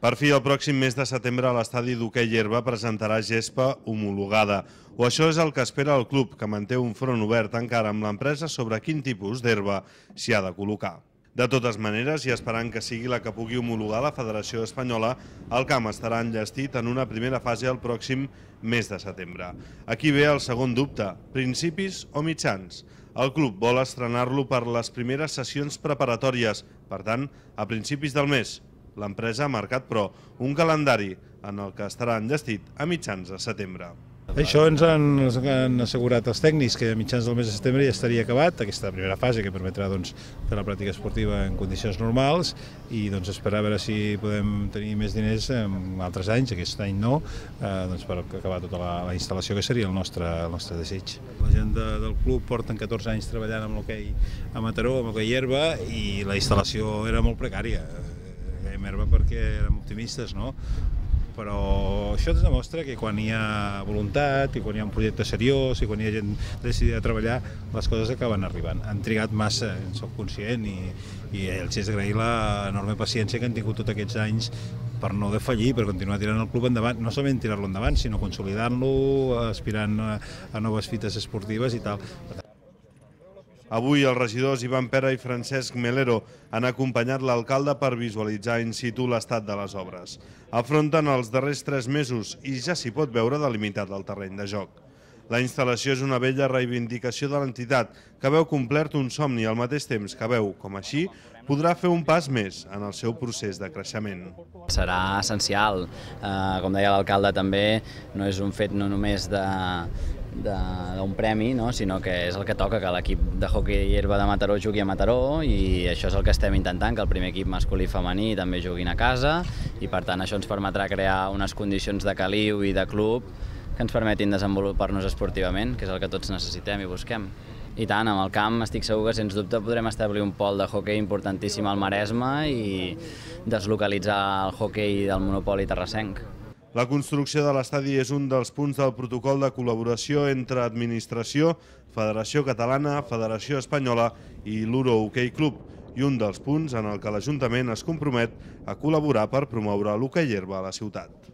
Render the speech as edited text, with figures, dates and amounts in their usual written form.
Per fi, el pròxim mes de setembre l'estadi d'hoquei herba presentarà gespa homologada. O això és el que espera el club, que manté un front obert encara amb l'empresa sobre quin tipus d'herba s'hi ha de col·locar. De totes maneres, i esperant que sigui la que pugui homologar la Federació Espanyola, el camp estarà enllestit en una primera fase el pròxim mes de setembre. Aquí ve el segon dubte, principis o mitjans. El club vol estrenar-lo per les primeres sessions preparatòries, per tant, a principis del mes. L'empresa ha marcat, però, un calendari en el que estarà enllestit a mitjans de setembre. Això ens han assegurat els tècnics, que a mitjans del mes de setembre ja estaria acabat aquesta primera fase que permetrà fer la pràctica esportiva en condicions normals i esperar a veure si podem tenir més diners en altres anys, aquest any no, per acabar tota la instal·lació, que seria el nostre desig. La gent del club porten 14 anys treballant amb l'hoquei a Mataró, amb l'hoquei herba, i la instal·lació era molt precària. Dèiem herba perquè érem optimistes, no? Però això ens demostra que quan hi ha voluntat i quan hi ha un projecte seriós i quan hi ha gent decidida a treballar, les coses acaben arribant. Han trigat massa, en soc conscient, i els he d'agrair l'enorme paciència que han tingut tots aquests anys per no defallir, per continuar tirant el club endavant, no solament tirar-lo endavant, sinó consolidant-lo, aspirant a noves fites esportives i tal. Avui els regidors Ivan Pera i Francesc Melero han acompanyat l'alcalde per visualitzar in situ l'estat de les obres. Afronten els darrers 3 mesos i ja s'hi pot veure delimitat el terreny de joc. La instal·lació és una vella reivindicació de l'entitat que veu complert un somni al mateix temps que veu, com així, podrà fer un pas més en el seu procés de creixement. Serà essencial, com deia l'alcalde també, no és un fet no només d'un premi, sinó que és el que toca, que l'equip de hoquei herba de Mataró jugui a Mataró, i això és el que estem intentant, que el primer equip masculí i femení també juguin a casa, i per tant això ens permetrà crear unes condicions de caliu i de club que ens permetin desenvolupar-nos esportivament, que és el que tots necessitem i busquem. I tant, amb el camp estic segur que sens dubte podrem establir un pol de hoquei importantíssim al Maresme i deslocalitzar el hoquei del monopoli terrassenc. La construcció de l'estadi és un dels punts del protocol de col·laboració entre Administració, Federació Catalana, Federació Espanyola i l'Uro Hoquei Club, i un dels punts en el que l'Ajuntament es compromet a col·laborar per promoure l'hoquei herba a la ciutat.